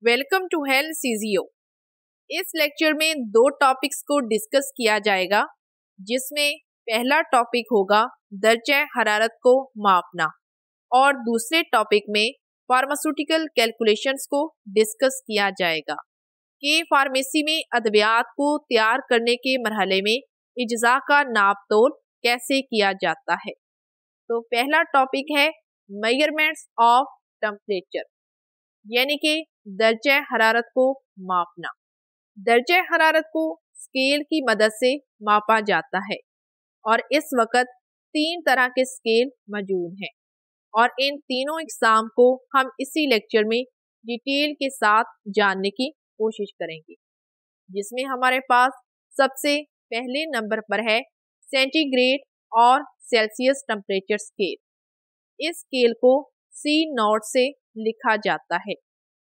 Welcome to health CGO. इस lecture में दो टॉपिक्स को डिस्कस किया जाएगा, जिसमें पहला टॉपिक होगा दर्जे हरारत को मापना और दूसरे टॉपिक में फार्मास्यूटिकल कैलकुलेशंस को डिस्कस किया जाएगा कि फार्मेसी में अद्वियात को तैयार करने के मरहले में इज्जा का नाप तोल कैसे किया जाता है। तो पहला टॉपिक है मेजरमेंट्स ऑफ टेम्परेचर, यानी कि दर्जे हरारत को मापना। दर्जे हरारत को स्केल की मदद से मापा जाता है और इस वक्त 3 तरह के स्केल मौजूद हैं और इन तीनों इकसाम को हम इसी लेक्चर में डिटेल के साथ जानने की कोशिश करेंगे, जिसमें हमारे पास सबसे पहले नंबर पर है सेंटीग्रेड और सेल्सियस टेम्परेचर स्केल। इस स्केल को C0 से लिखा जाता है।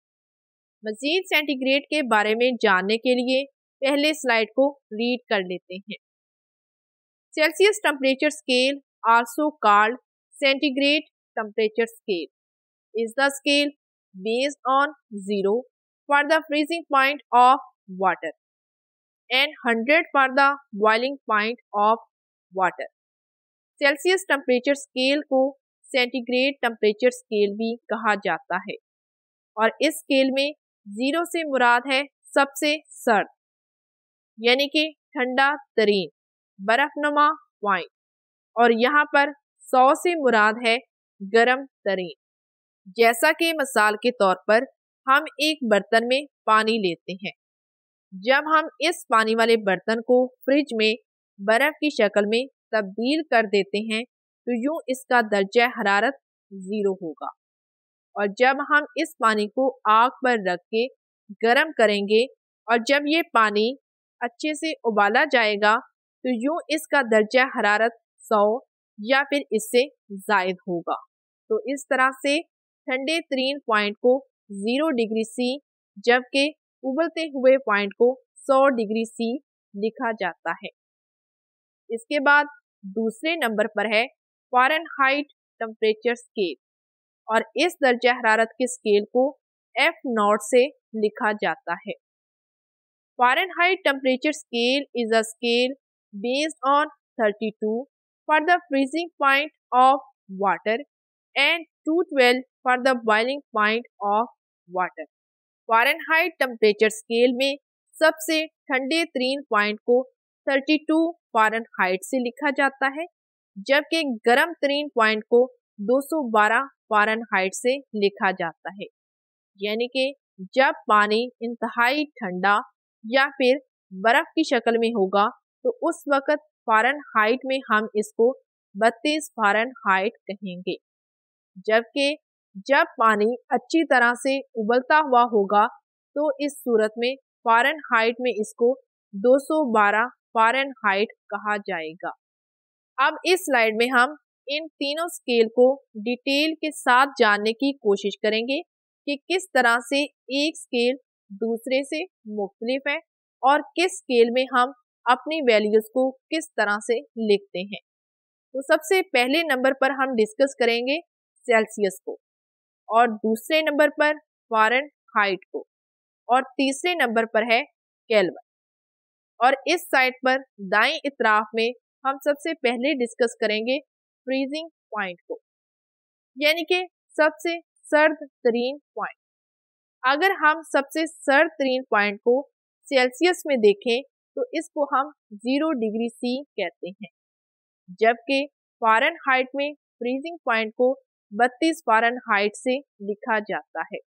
मजीद सेंटीग्रेड के बारे में जानने के लिए पहले स्लाइड को रीड कर लेते हैं। Celsius temperature scale, also called centigrade temperature scale, is the scale based on 0 for the freezing point of water and 100 for the boiling point of water। Celsius temperature scale को centigrade temperature scale भी कहा जाता है और इस scale में 0 से मुराद है सबसे सर्द, यानी कि ठंडा तरीन बर्फनुमा पॉइंट, और यहाँ पर 100 से मुराद है गर्म तरीन। जैसा कि मिसाल के तौर पर हम एक बर्तन में पानी लेते हैं, जब हम इस पानी वाले बर्तन को फ्रिज में बर्फ की शक्ल में तब्दील कर देते हैं तो यूं इसका दर्जा हरारत 0 होगा, और जब हम इस पानी को आग पर रख के गर्म करेंगे और जब ये पानी अच्छे से उबाला जाएगा तो यूं इसका दर्जा हरारत 100 या फिर इससे ज़ायद होगा। तो इस तरह से ठंडे तरीन पॉइंट को 0 डिग्री C जबकि उबलते हुए पॉइंट को 100 डिग्री C लिखा जाता है। इसके बाद दूसरे नंबर पर है फ़ारेनहाइट टेम्परेचर स्केल और इस दर्जा हरारत के स्केल को F0 से लिखा जाता है। Fahrenheit temperature scale is a scale based on 32 for the freezing point of water and 212 for the boiling point of water. Fahrenheit temperature scale में सबसे ठंडे तरीन पॉइंट को 32 फ़ारेनहाइट से लिखा जाता है, जबकि गर्म तरीन पॉइंट को 212 फ़ारेनहाइट से लिखा जाता है। यानी कि जब पानी इंतहाई ठंडा या फिर बर्फ की शक्ल में होगा तो उस वक्त फ़ारेनहाइट में हम इसको 32 फ़ारेनहाइट कहेंगे, जबकि जब पानी अच्छी तरह से उबलता हुआ होगा तो इस सूरत में फ़ारेनहाइट में इसको 212 फ़ारेनहाइट कहा जाएगा। अब इस स्लाइड में हम इन तीनों स्केल को डिटेल के साथ जानने की कोशिश करेंगे कि किस तरह से एक स्केल दूसरे से मुख्तलिफ है और किस स्केल में हम अपनी वैल्यूज को किस तरह से लिखते हैं। तो सबसे पहले नंबर पर हम डिस्कस करेंगे सेल्सियस को, और दूसरे नंबर पर फ़ारेनहाइट को, और तीसरे नंबर पर है केल्विन। और इस साइड पर दाएं इतराफ में हम सबसे पहले डिस्कस करेंगे फ्रीजिंग पॉइंट को, यानी कि सबसे सर्द तरीन पॉइंट। अगर हम सबसे सर्द तरीन पॉइंट को सेल्सियस में देखें तो इसको हम 0 डिग्री C कहते हैं, जबकि फ़ारेनहाइट में फ्रीजिंग पॉइंट को 32 फ़ारेनहाइट से लिखा जाता है।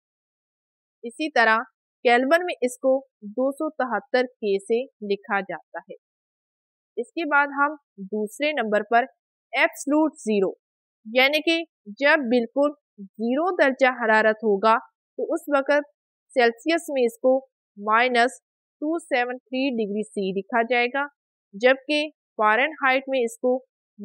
इसी तरह केल्विन में इसको 273 K से लिखा जाता है। इसके बाद हम दूसरे नंबर पर एब्सलूट 0, यानी कि जब बिल्कुल 0 दर्जा हरारत होगा तो उस वक्त सेल्सियस में इसको -273 डिग्री C लिखा जाएगा, जबकि फ़ारेनहाइट में इसको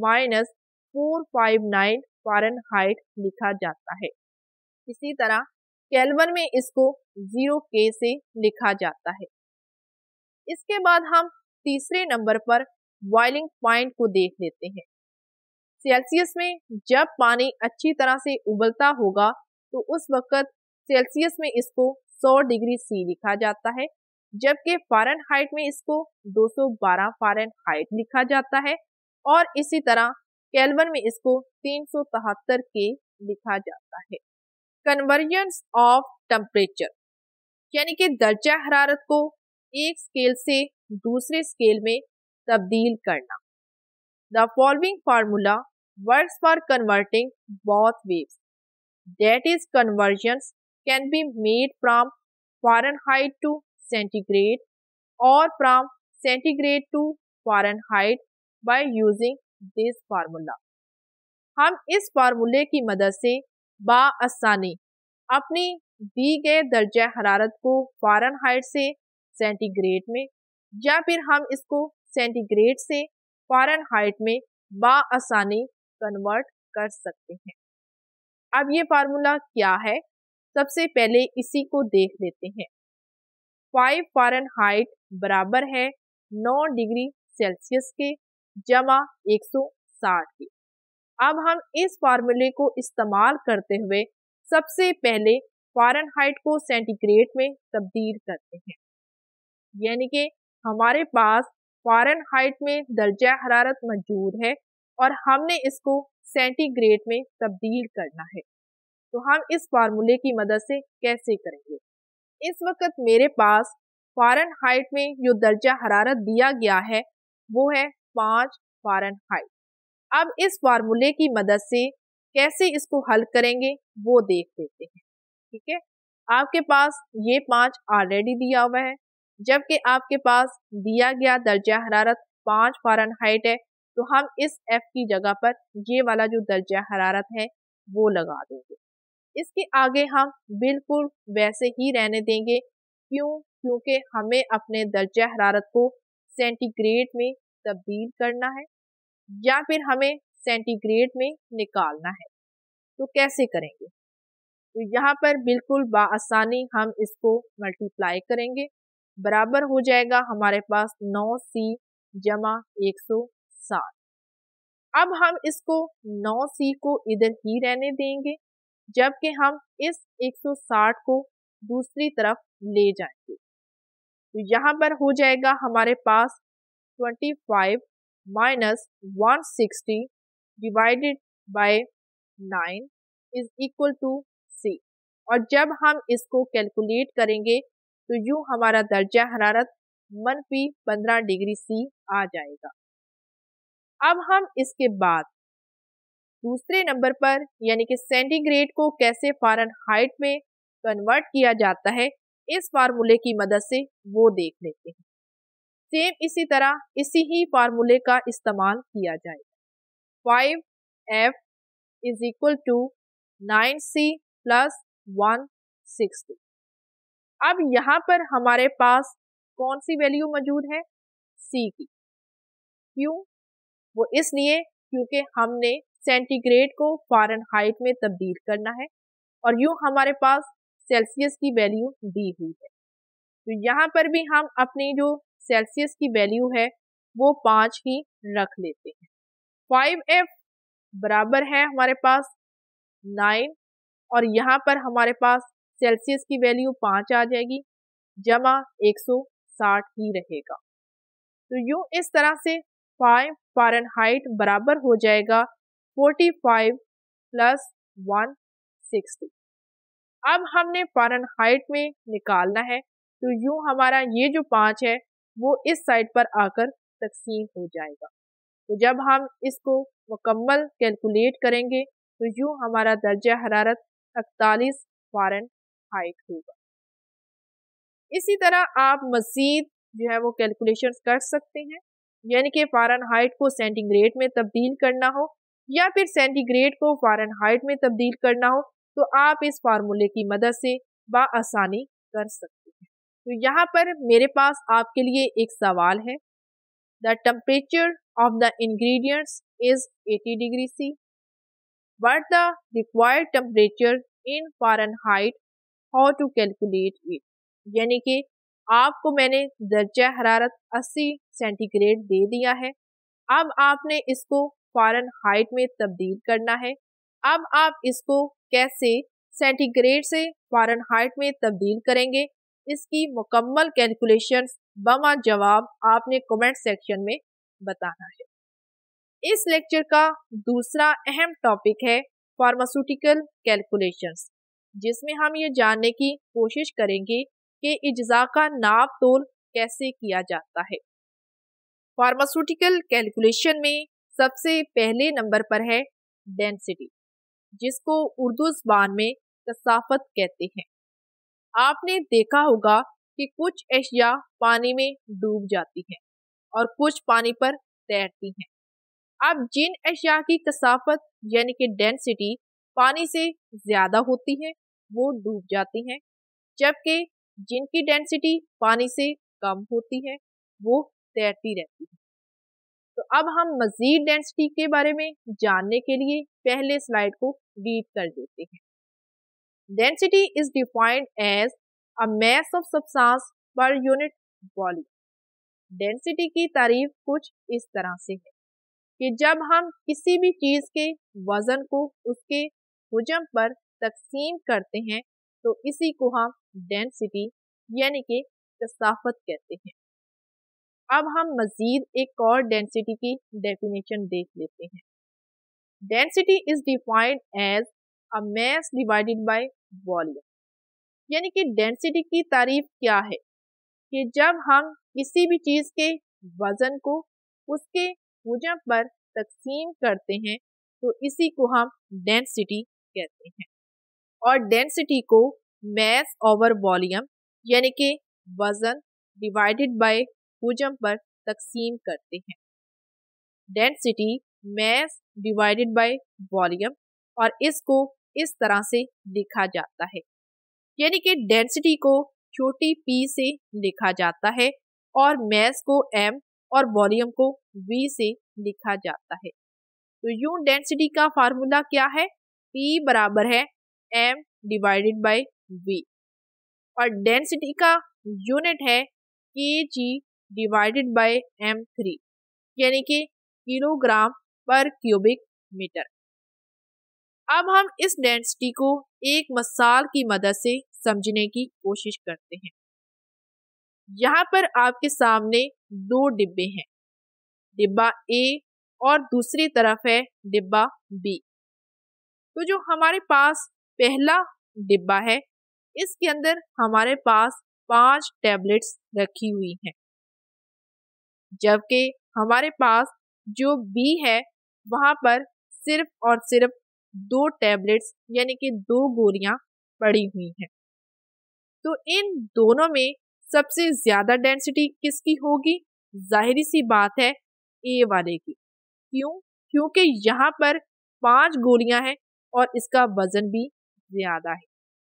-459 फ़ारेनहाइट लिखा जाता है। इसी तरह केल्विन में इसको 0 K से लिखा जाता है। इसके बाद हम तीसरे नंबर पर बॉइलिंग पॉइंट को देख लेते हैं। सेल्सियस में जब पानी अच्छी तरह से उबलता होगा तो उस वक्त सेल्सियस में इसको 100 डिग्री सी लिखा जाता है, जबकि फ़ारेनहाइट में इसको 212 फ़ारेनहाइट लिखा जाता है और इसी तरह केल्विन में इसको 373 के लिखा जाता है। कन्वर्जन्स ऑफ टेम्परेचर यानी कि दर्जा हरारत को एक स्केल से दूसरे स्केल में तब्दील करना। The following formula works for converting both waves, that is conversions can be made from Fahrenheit to centigrade और from centigrade to Fahrenheit by using this formula. हम इस फार्मूले की मदद से बाआसानी अपनी दी गए दर्जा हरारत को फ़ारेनहाइट से सेंटीग्रेड में या फिर हम इसको सेंटीग्रेड से फ़ारेनहाइट में बाआसानी कन्वर्ट कर सकते हैं। अब ये फार्मूला क्या है, सबसे पहले इसी को देख लेते हैं। 5 फ़ारेनहाइट बराबर है 9 डिग्री सेल्सियस के जमा 160 के। अब हम इस फार्मूले को इस्तेमाल करते हुए सबसे पहले फ़ारेनहाइट को सेंटीग्रेड में तब्दील करते हैं, यानी कि हमारे पास फ़ारेनहाइट में दर्जा हरारत मौजूद है और हमने इसको सेंटीग्रेड में तब्दील करना है। तो हम इस फार्मूले की मदद से कैसे करेंगे? इस वक्त मेरे पास फ़ारेनहाइट में जो दर्जा हरारत दिया गया है वो है 5 फ़ारेनहाइट। अब इस फार्मूले की मदद से कैसे इसको हल करेंगे वो देख लेते हैं। ठीक है, आपके पास ये 5 ऑलरेडी दिया हुआ है, जबकि आपके पास दिया गया दर्जा हरारत 5 फ़ारेनहाइट है, तो हम इस F की जगह पर ये वाला जो दर्जा हरारत है वो लगा देंगे। इसके आगे हम बिल्कुल वैसे ही रहने देंगे, क्योंकि हमें अपने दर्जा हरारत को सेंटीग्रेड में तब्दील करना है या फिर हमें सेंटीग्रेड में निकालना है। तो कैसे करेंगे? तो यहाँ पर बिल्कुल बाआसानी हम इसको मल्टीप्लाई करेंगे, बराबर हो जाएगा हमारे पास 9C जमा 160। अब हम इसको 9C को इधर ही रहने देंगे, जबकि हम इस 160 को दूसरी तरफ ले जाएंगे। तो यहाँ पर हो जाएगा हमारे पास 25 minus 160 divided by 9 is equal to C। और जब हम इसको कैलकुलेट करेंगे तो यूं हमारा दर्जा हरारत -15 डिग्री C आ जाएगा। अब हम इसके बाद दूसरे नंबर पर यानी कि सेंटीग्रेड को कैसे फ़ारेनहाइट में कन्वर्ट किया जाता है इस फार्मूले की मदद से वो देख लेते हैं। सेम इसी तरह इसी ही फार्मूले का इस्तेमाल किया जाएगा। 5F is equal to 9C plus 160। अब यहाँ पर हमारे पास कौन सी वैल्यू मौजूद है? C की। क्यों? वो इसलिए क्योंकि हमने सेंटीग्रेड को फ़ारेनहाइट में तब्दील करना है और यूं हमारे पास सेल्सियस की वैल्यू दी हुई है। तो यहाँ पर भी हम अपनी जो सेल्सियस की वैल्यू है वो 5 ही रख लेते हैं। 5F बराबर है हमारे पास 9 और यहाँ पर हमारे पास सेल्सियस की वैल्यू 5 आ जाएगी, जमा 160 ही रहेगा। तो यूं इस तरह से 5 फ़ारेनहाइट बराबर हो जाएगा 45 प्लस 160। अब हमने फ़ारेनहाइट में निकालना है, तो यूं हमारा ये जो 5 है वो इस साइड पर आकर तकसीम हो जाएगा। तो जब हम इसको मुकम्मल कैलकुलेट करेंगे तो यूं हमारा दर्जा हरारत 41 फ़ारेनहाइट होगा। इसी तरह आप मज़ीद जो है वो कैलकुलेशंस कर सकते हैं, यानी कि फ़ारेनहाइट को सेंटीग्रेड में तब्दील करना हो या फिर सेंटीग्रेड को फ़ारेनहाइट में तब्दील करना हो तो आप इस फार्मूले की मदद से बाआसानी कर सकते हैं। तो यहाँ पर मेरे पास आपके लिए एक सवाल है। The temperature of the ingredients is 80 degree C, but the required temperature in Fahrenheit, how to calculate it. यानी कि आपको मैंने दर्जा हरारत 80 सेंटीग्रेड दे दिया है, अब आपने इसको फ़ारेनहाइट में तब्दील करना है। अब आप इसको कैसे सेंटीग्रेड से फ़ारेनहाइट में तब्दील करेंगे, इसकी मुकम्मल कैलकुलेशंस बमा जवाब आपने कमेंट सेक्शन में बताना है। इस लेक्चर का दूसरा अहम टॉपिक है फार्मास्यूटिकल कैलकुलेशंस, जिसमें हम ये जानने की कोशिश करेंगे कि इज्जा का नाप तोल कैसे किया जाता है। फार्मास्यूटिकल कैलकुलेशन में सबसे पहले नंबर पर है डेंसिटी, जिसको उर्दू ज़बान में कसाफत कहते हैं। आपने देखा होगा कि कुछ अशिया पानी में डूब जाती हैं और कुछ पानी पर तैरती हैं। अब जिन अशिया की कसाफत यानी कि डेंसिटी पानी से ज़्यादा होती है वो डूब जाती हैं, जबकि जिनकी डेंसिटी पानी से कम होती है वो तैरती रहती है। तो अब हम मज़ीद डेंसिटी के बारे में जानने के लिए पहले स्लाइड को रीड कर देते हैं। Density is defined as a mass of substance per unit volume। Density की तारीफ कुछ इस तरह से है कि जब हम किसी भी चीज़ के वजन को उसके हुजम पर तकसीम करते हैं तो इसी को हम डेंसिटी यानी कि कसाफत कहते हैं। अब हम मजीद एक और डेंसिटी की डेफिनेशन देख लेते हैं। Density is defined as a mass divided by volume. यानी कि डेंसिटी की तारीफ क्या है कि जब हम किसी भी चीज़ के वजन को उसके हुजम पर तकसीम करते हैं तो इसी को हम डेंसिटी कहते हैं। और डेंसिटी को मैस ओवर वॉल्यूम यानी कि वजन डिवाइडेड बाय हुजम पर तकसीम करते हैं। Density mass divided by volume, और इसको इस तरह से लिखा जाता है, यानी कि डेंसिटी को छोटी p से लिखा जाता है और मैस को m और वॉल्यूम को v से लिखा जाता है। तो यूं डेंसिटी का फार्मूला क्या है? P बराबर है m डिवाइडेड बाय v, और डेंसिटी का यूनिट है kg डिवाइडेड बाय m3, यानी कि किलोग्राम पर क्यूबिक मीटर। अब हम इस डेंसिटी को एक मिसाल की मदद से समझने की कोशिश करते हैं। यहाँ पर आपके सामने दो डिब्बे हैं, डिब्बा ए और दूसरी तरफ है डिब्बा बी। तो जो हमारे पास पहला डिब्बा है इसके अंदर हमारे पास 5 टैबलेट्स रखी हुई हैं, जबकि हमारे पास जो बी है वहाँ पर सिर्फ और सिर्फ 2 टैबलेट्स यानी कि 2 गोलियां पड़ी हुई हैं। तो इन दोनों में सबसे ज्यादा डेंसिटी किसकी होगी? जाहिर सी बात है ए वाले की। क्यों? क्योंकि यहाँ पर 5 गोलियां हैं और इसका वजन भी ज्यादा है,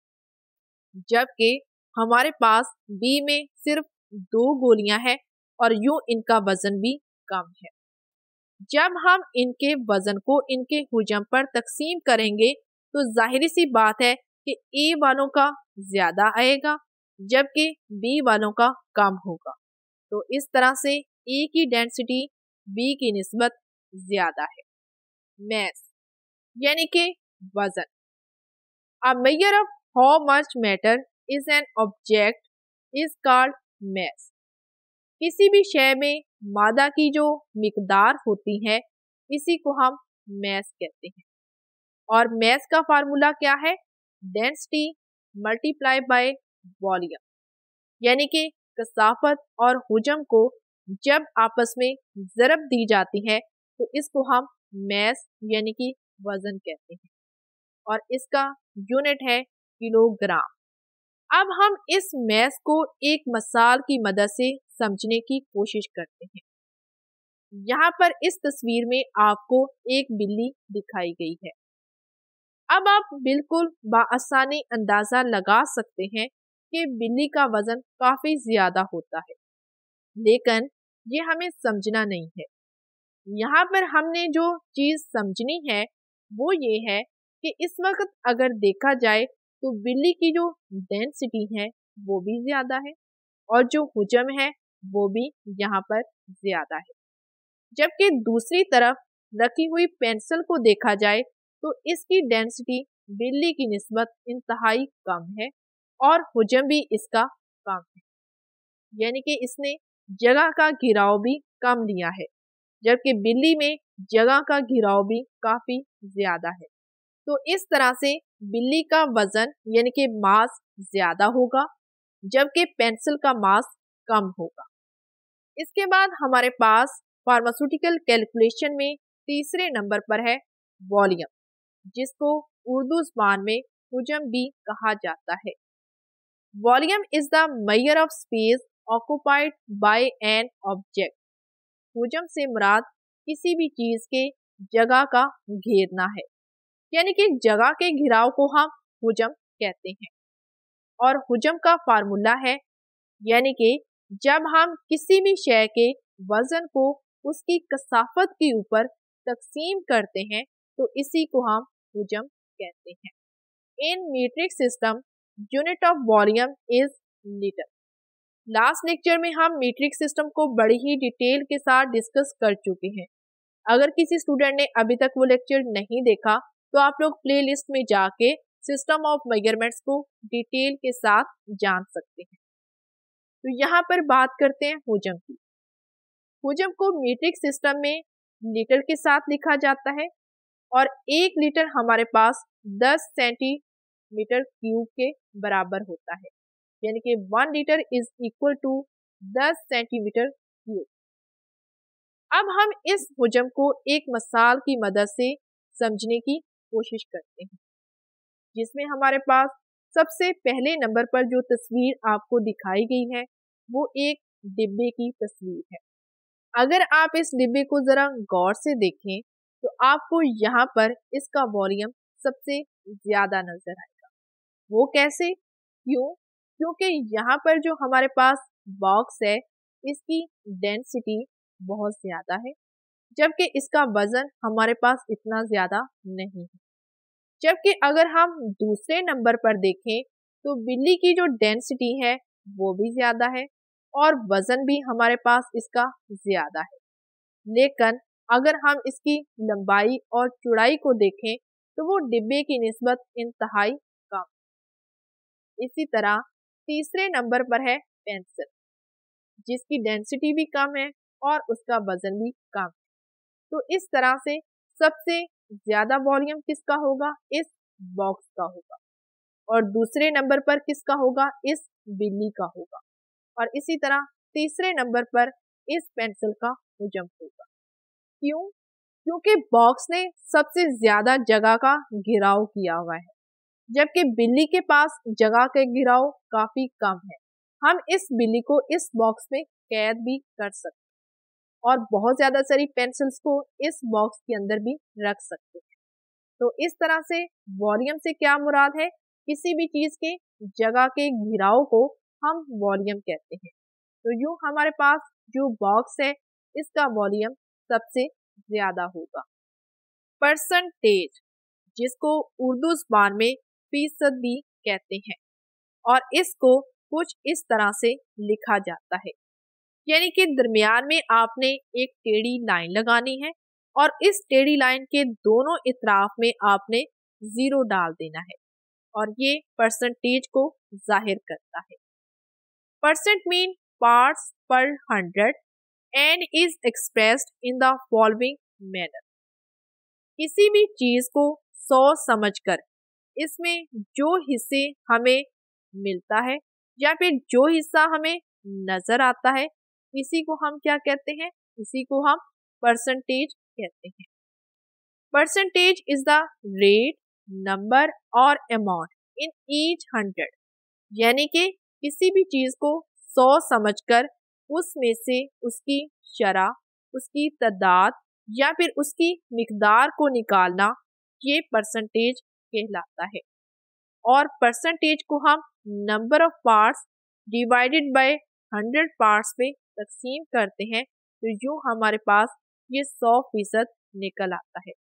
जबकि हमारे पास बी में सिर्फ 2 गोलियां हैं और यूं इनका वजन भी कम है। जब हम इनके वजन को इनके हुजम पर तकसीम करेंगे तो जाहिर सी बात है कि ए वालों का ज्यादा आएगा जबकि बी वालों का कम होगा। तो इस तरह से ए की डेंसिटी बी की निस्बत ज्यादा है। मैस यानी कि वजन। A measure of how much matter is an object is called mass. किसी भी शय में मादा की जो मिकदार होती है इसी को हम मैस कहते हैं। और मैस का फार्मूला क्या है? डेंसिटी मल्टीप्लाई बाय वॉल्यूम, यानी कि कसाफत और हुजम को जब आपस में ज़रब दी जाती है तो इसको हम मैस यानी कि वजन कहते हैं, और इसका यूनिट है किलोग्राम। अब हम इस मैस को एक मिसाल की मदद से समझने की कोशिश करते हैं। यहाँ पर इस तस्वीर में आपको एक बिल्ली दिखाई गई है। अब आप बिल्कुल बाआसानी अंदाजा लगा सकते हैं कि बिल्ली का वजन काफी ज्यादा होता है, लेकिन ये हमें समझना नहीं है। यहाँ पर हमने जो चीज समझनी है वो ये है कि इस वक्त अगर देखा जाए तो बिल्ली की जो डेंसिटी है वो भी ज्यादा है और जो हुजम है वो भी यहाँ पर ज्यादा है, जबकि दूसरी तरफ रखी हुई पेंसिल को देखा जाए तो इसकी डेंसिटी बिल्ली की निस्बत इंतहाई कम है और हुजम भी इसका कम है, यानी कि इसने जगह का घिराव भी कम लिया है, जबकि बिल्ली में जगह का घिराव भी काफी ज्यादा है। तो इस तरह से बिल्ली का वजन यानी कि मास ज्यादा होगा, जबकि पेंसिल का मास कम होगा। इसके बाद हमारे पास फार्मास्यूटिकल कैलकुलेशन में तीसरे नंबर पर है वॉल्यूम, जिसको उर्दू ज़बान में हुजम भी कहा जाता है। Volume is the measure of space occupied by an object. हुजम से मुराद किसी भी चीज के जगह का घेरना है, यानी कि जगह के घिराव को हम हुजम कहते हैं। और हुजम का फार्मूला है, यानी कि जब हम किसी भी शय के वजन को उसकी कसाफत के ऊपर तकसीम करते हैं तो इसी को हम हुजम कहते हैं। In metric system unit of volume is litre. Last lecture में हम मीट्रिक सिस्टम को बड़ी ही डिटेल के साथ डिस्कस कर चुके हैं। अगर किसी स्टूडेंट ने अभी तक वो लेक्चर नहीं देखा तो आप लोग प्लेलिस्ट में जाके सिस्टम ऑफ मेजरमेंट्स को डिटेल के साथ जान सकते हैं। तो यहाँ पर बात करते हैं हुजम की। हुजम को मीट्रिक सिस्टम में लीटर के साथ लिखा जाता है और 1 लीटर हमारे पास 10 सेंटीमीटर क्यूब के बराबर होता है, यानी कि 1 litre is equal to 10 centimetre cube. अब हम इस हुजम को एक मिसाल की मदद से समझने की कोशिश करते हैं, जिसमें हमारे पास सबसे पहले नंबर पर जो तस्वीर आपको दिखाई गई है वो एक डिब्बे की तस्वीर है। अगर आप इस डिब्बे को जरा गौर से देखें तो आपको यहाँ पर इसका वॉल्यूम सबसे ज्यादा नजर आएगा। वो कैसे? क्यों? क्योंकि यहाँ पर जो हमारे पास बॉक्स है इसकी डेंसिटी बहुत ज्यादा है, जबकि इसका वजन हमारे पास इतना ज्यादा नहीं है। जबकि अगर हम दूसरे नंबर पर देखें तो बिल्ली की जो डेंसिटी है वो भी ज्यादा है और वजन भी हमारे पास इसका ज्यादा है, लेकिन अगर हम इसकी लंबाई और चौड़ाई को देखें तो वो डिब्बे की निस्बत इंतहाई कम। इसी तरह तीसरे नंबर पर है पेंसिल, जिसकी डेंसिटी भी कम है और उसका वजन भी कम है। तो इस तरह से सबसे ज्यादा वॉल्यूम किसका होगा? इस बॉक्स का होगा। और दूसरे नंबर पर किसका होगा? इस बिल्ली का होगा। और इसी तरह तीसरे नंबर पर इस पेंसिल का हुजम होगा। क्यों? क्योंकि बॉक्स ने सबसे ज्यादा जगह का घिराव किया हुआ है, जबकि बिल्ली के पास जगह का घिराव काफी कम है। हम इस बिल्ली को इस बॉक्स में कैद भी कर सकते हैं और बहुत ज्यादा सारी पेंसिल्स को इस बॉक्स के अंदर भी रख सकते हैं। तो इस तरह से वॉल्यूम से क्या मुराद है? किसी भी चीज के जगह के घिराव को हम वॉल्यूम कहते हैं। तो यूं हमारे पास जो बॉक्स है इसका वॉल्यूम सबसे ज्यादा होगा। परसेंटेज, जिसको उर्दू ज़बान में फीसद भी कहते हैं, और इसको कुछ इस तरह से लिखा जाता है, यानी कि दरमियान में आपने एक टेढ़ी लाइन लगानी है और इस टेढ़ी लाइन के दोनों इतराफ में आपने 0 डाल देना है और ये परसेंटेज को जाहिर करता है। परसेंट मीन पार्ट्स पर 100 and is expressed in the following manner. किसी भी चीज को 100 समझकर इसमें जो हिस्से हमें मिलता है या फिर जो हिस्सा हमें नजर आता है इसी को हम क्या कहते हैं? इसी को हम परसेंटेज कहते हैं। Percentage is the rate, number और अमाउंट इन ईच 100, यानी कि किसी भी चीज को 100 समझकर उसमें से उसकी शरह, उसकी तादाद या फिर उसकी मिकदार को निकालना, ये परसेंटेज कहलाता है। और परसेंटेज को हम number of parts divided by 100 parts पे तकसीम करते हैं तो यूं हमारे पास ये 100% निकल आता है।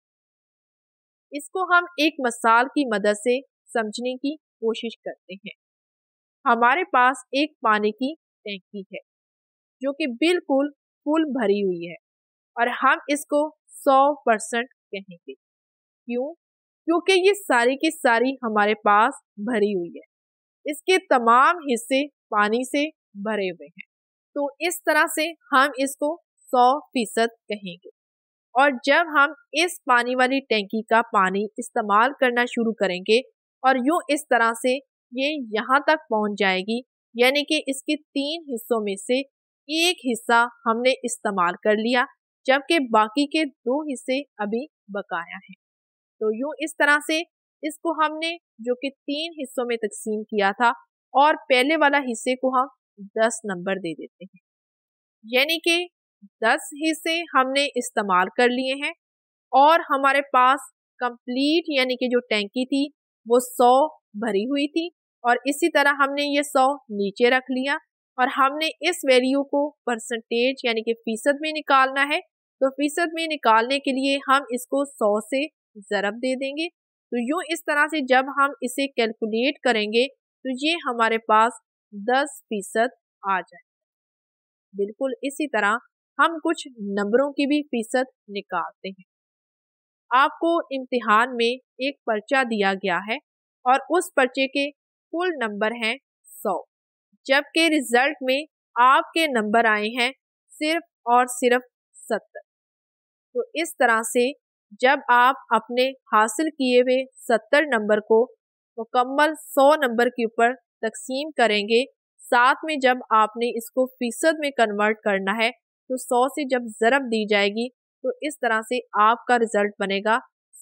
इसको हम एक मिसाल की मदद से समझने की कोशिश करते हैं। हमारे पास एक पानी की टैंकी है जो कि बिल्कुल फुल भरी हुई है और हम इसको 100% कहेंगे। क्यों? क्योंकि ये सारी की सारी हमारे पास भरी हुई है, इसके तमाम हिस्से पानी से भरे हुए हैं। तो इस तरह से हम इसको 100% कहेंगे। और जब हम इस पानी वाली टैंकी का पानी इस्तेमाल करना शुरू करेंगे और यूं इस तरह से ये यहाँ तक पहुँच जाएगी, यानी कि इसके 3 हिस्सों में से एक हिस्सा हमने इस्तेमाल कर लिया, जबकि बाकी के 2 हिस्से अभी बकाया हैं। तो यूं इस तरह से इसको हमने जो कि 3 हिस्सों में तकसीम किया था और पहले वाला हिस्से को हम 10 नंबर दे देते हैं, यानी कि 10 हिस्से हमने इस्तेमाल कर लिए हैं और हमारे पास कंप्लीट यानी कि जो टैंकी थी वो 100 भरी हुई थी। और इसी तरह हमने ये 100 नीचे रख लिया और हमने इस वैल्यू को परसेंटेज यानी कि फीसद में निकालना है। तो फीसद में निकालने के लिए हम इसको 100 से ज़रब दे देंगे। तो यूं इस तरह से जब हम इसे कैलकुलेट करेंगे तो ये हमारे पास 10% आ जाए। बिल्कुल इसी तरह हम कुछ नंबरों की भी फीसद निकालते हैं। आपको इम्तिहान में एक पर्चा दिया गया है और उस पर्चे के कुल नंबर हैं 100, जबकि रिजल्ट में आपके नंबर आए हैं सिर्फ और सिर्फ 70। तो इस तरह से जब आप अपने हासिल किए हुए 70 नंबर को मुकम्मल 100 नंबर के ऊपर तकसीम करेंगे, साथ में जब आपने इसको फीसद में कन्वर्ट करना है तो 100 से जब ज़रब दी जाएगी तो इस तरह से आपका रिजल्ट बनेगा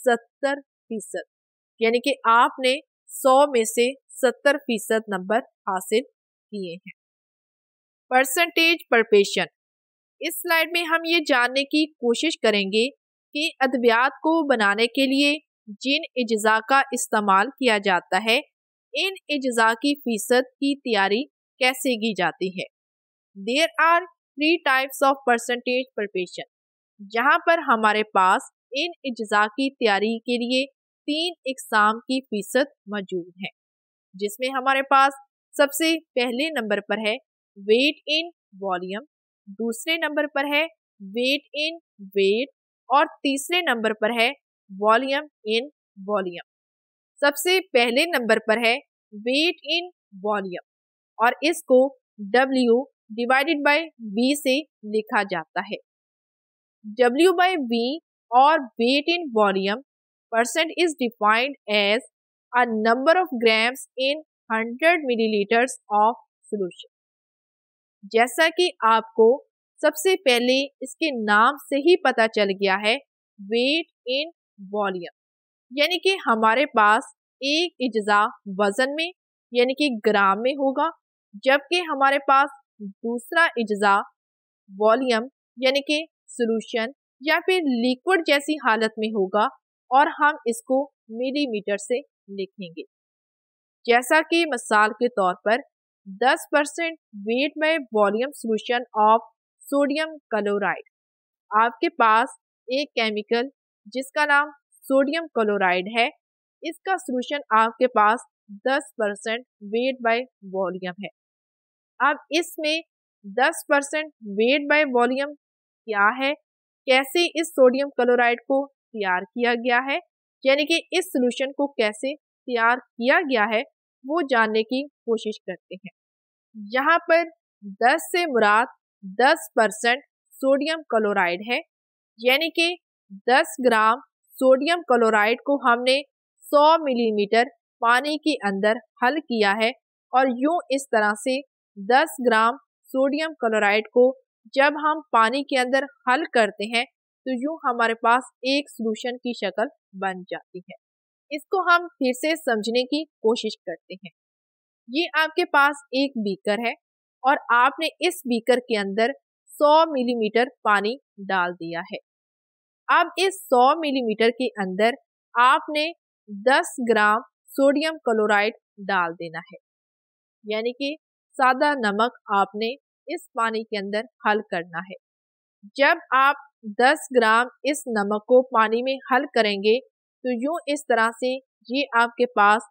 70%, यानी कि आपने 100 में से 70% नंबर हासिल किए हैं। परसेंटेज परपेशन, इस स्लाइड में हम ये जानने की कोशिश करेंगे कि अद्वियात को बनाने के लिए जिन इज्जा का इस्तेमाल किया जाता है, इन इज्जा की फीसद की तैयारी कैसे की जाती है। There are 3 types of percentage preparation, जहाँ पर हमारे पास इन इज्जा की तैयारी के लिए 3 इकसाम की फीसद मौजूद है, जिसमें हमारे पास सबसे पहले नंबर पर है वेट इन वॉल्यूम, दूसरे नंबर पर है वेट इन वेट और तीसरे नंबर पर है वॉल्यूम इन वॉल्यूम। सबसे पहले नंबर पर है वेट इन वॉल्यूम और इसको W डिवाइडेड बाय V से लिखा जाता है। W by V और weight in volume percent is defined as a number of grams in 100 millilitres of solution. जैसा कि आपको सबसे पहले इसके नाम से ही पता चल गया है, वेट इन वॉल्यूम, यानी कि हमारे पास एक इज्जा वजन में यानी कि ग्राम में होगा, जबकि हमारे पास दूसरा इज्जा वॉल्यूम यानी कि सोल्यूशन या फिर लिक्विड जैसी हालत में होगा और हम इसको मिलीमीटर से लिखेंगे। जैसा कि मिसाल के तौर पर 10% weight by volume solution of sodium chloride, आपके पास एक केमिकल जिसका नाम सोडियम क्लोराइड है, इसका सोल्यूशन आपके पास 10% वेट बाय वॉल्यूम है। अब इसमें 10% वेट बाय वॉल्यूम क्या है, कैसे इस सोडियम क्लोराइड को तैयार किया गया है, यानी कि इस सोल्यूशन को कैसे तैयार किया गया है, वो जानने की कोशिश करते हैं। यहाँ पर 10 से मुराद 10% सोडियम क्लोराइड है, यानी कि 10 ग्राम सोडियम क्लोराइड को हमने 100 मिलीमीटर पानी के अंदर हल किया है और यूं इस तरह से 10 ग्राम सोडियम क्लोराइड को जब हम पानी के अंदर हल करते हैं तो यूं हमारे पास एक सॉल्यूशन की शक्ल बन जाती है। इसको हम फिर से समझने की कोशिश करते हैं। ये आपके पास एक बीकर है और आपने इस बीकर के अंदर 100 मिलीमीटर पानी डाल दिया है। अब इस 100 मिलीमीटर के अंदर आपने 10 ग्राम सोडियम क्लोराइड डाल देना है, यानी कि सादा नमक आपने इस पानी के अंदर हल करना है। जब आप 10 ग्राम इस नमक को पानी में हल करेंगे तो यूं इस तरह से ये आपके पास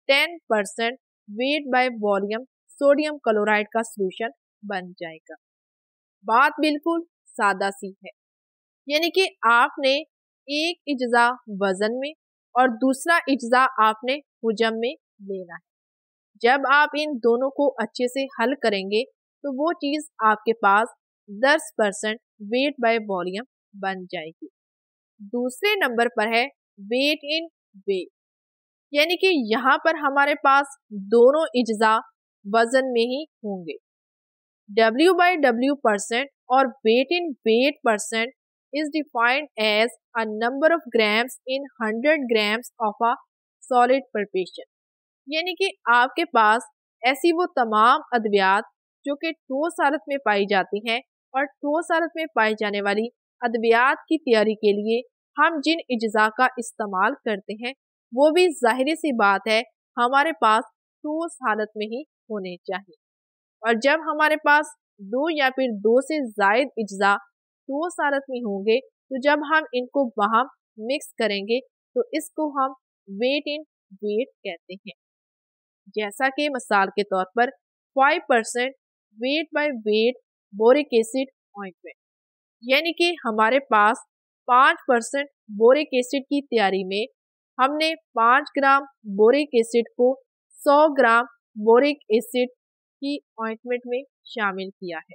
10% weight by volume sodium chloride का सॉल्यूशन बन जाएगा। बात बिल्कुल सादा सी है, यानी कि आपने एक इज्जा वजन में और दूसरा इज्जा आपने हुजम में लेना है। जब आप इन दोनों को अच्छे से हल करेंगे तो वो चीज़ आपके पास 10% वेट बाय वॉल्यूम बन जाएगी। दूसरे नंबर पर है वेट इन वेट, यानी कि यहाँ पर हमारे पास दोनों इज्जा वजन में ही होंगे। W/W% और weight in weight percent is defined as a number of grams in 100 grams of a solid preparation, यानी कि आपके पास ऐसी वो तमाम अद्वियात जो कि ठोस हालत में पाई जाती हैं और ठोस हालत में पाई जाने वाली अद्वियात की तैयारी के लिए हम जिन इज्जा का इस्तेमाल करते हैं वो भी जाहिर सी बात है हमारे पास ठोस हालत में ही होने चाहिए। और जब हमारे पास दो या फिर दो से जायद इज्जा ठोस हालत में होंगे तो जब हम इनको वहां मिक्स करेंगे तो इसको हम वेट इन वेट कहते हैं। जैसा कि मिसाल के तौर पर 5% weight by weight boric acid ointment, यानी कि हमारे पास 5% बोरिक एसिड की तैयारी में हमने 5 ग्राम बोरिक एसिड को 100 ग्राम बोरिक एसिड की ऑइंटमेंट में शामिल किया है।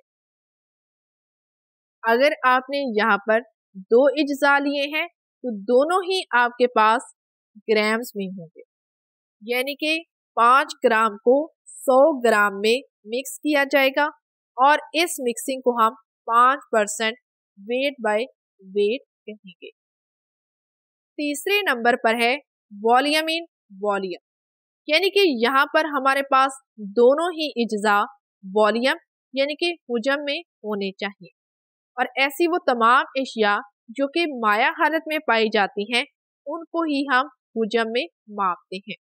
अगर आपने यहाँ पर दो इज्जा लिए हैं तो दोनों ही आपके पास ग्राम्स में होंगे, यानी कि 5 ग्राम को 100 ग्राम में मिक्स किया जाएगा और इस मिक्सिंग को हम 5% वेट बाय वेट कहेंगे। तीसरे नंबर पर है वॉल्यूम इन वॉल्यूम, यानी कि यहाँ पर हमारे पास दोनों ही इज्जा वॉल्यूम यानी कि हुजम में होने चाहिए और ऐसी वो तमाम एशिया जो कि माया हालत में पाई जाती हैं उनको ही हम हुजम में मापते हैं।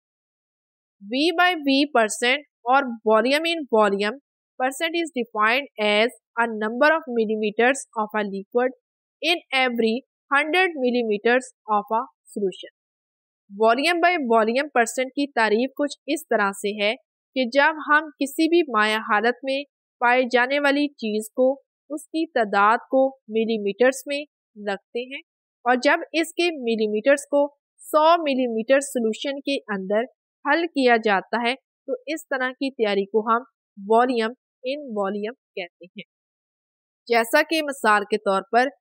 V/V% और volume in volume percent is defined as a number of millimeters of a liquid in every 100 millimeters of a solution। Volume by volume percent की तारीफ कुछ इस तरह से है कि जब हम किसी भी माया हालत में पाई जाने वाली चीज को उसकी तादाद को मिलीमीटर्स में रखते हैं और जब इसके मिलीमीटर्स को 100 मिलीमीटर सोल्यूशन के अंदर हल किया जाता है तो इस तरह की तैयारी को हम वॉल्यूम इन वॉल्यूम कहते हैं। जैसा कि मिसाल के तौर पर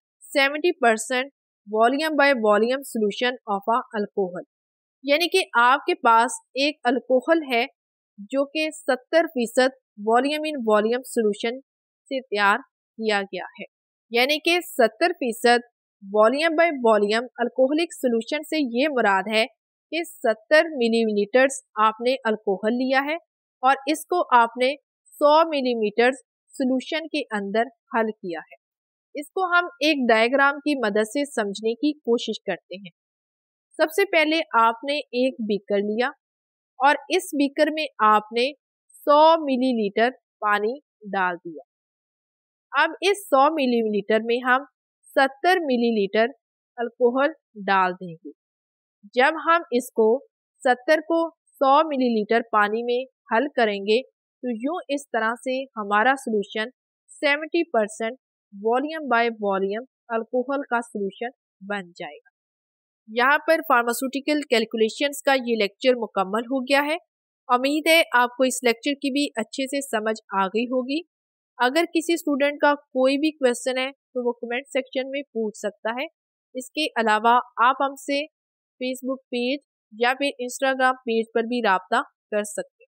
70% volume by volume solution of a alcohol, यानी कि आपके पास एक अल्कोहल है जो कि 70% वॉल्यूम इन वॉल्यूम सोल्यूशन से तैयार किया गया है, यानी कि 70% volume by volume alcoholic solution से ये मुराद है कि 70 मिलीलीटर्स आपने अल्कोहल लिया है और इसको आपने 100 मिलीमीटर सोल्यूशन के अंदर हल किया है। इसको हम एक डायग्राम की मदद से समझने की कोशिश करते हैं। सबसे पहले आपने एक बीकर लिया और इस बीकर में आपने 100 मिलीलीटर पानी डाल दिया। अब इस 100 मिलीलीटर में हम 70 मिलीलीटर अल्कोहल डाल देंगे। जब हम इसको 70 को 100 मिलीलीटर पानी में हल करेंगे तो यूं इस तरह से हमारा solution 70% volume by volume alcohol का सोल्यूशन बन जाएगा। यहाँ पर फार्मास्यूटिकल कैलकुलेशंस का ये लेक्चर मुकम्मल हो गया है। उम्मीद है आपको इस लेक्चर की भी अच्छे से समझ आ गई होगी। अगर किसी स्टूडेंट का कोई भी क्वेश्चन है तो वो कमेंट सेक्शन में पूछ सकता है। इसके अलावा आप हमसे फेसबुक पेज या फिर इंस्टाग्राम पेज पर भी राब्ता कर सकते हैं।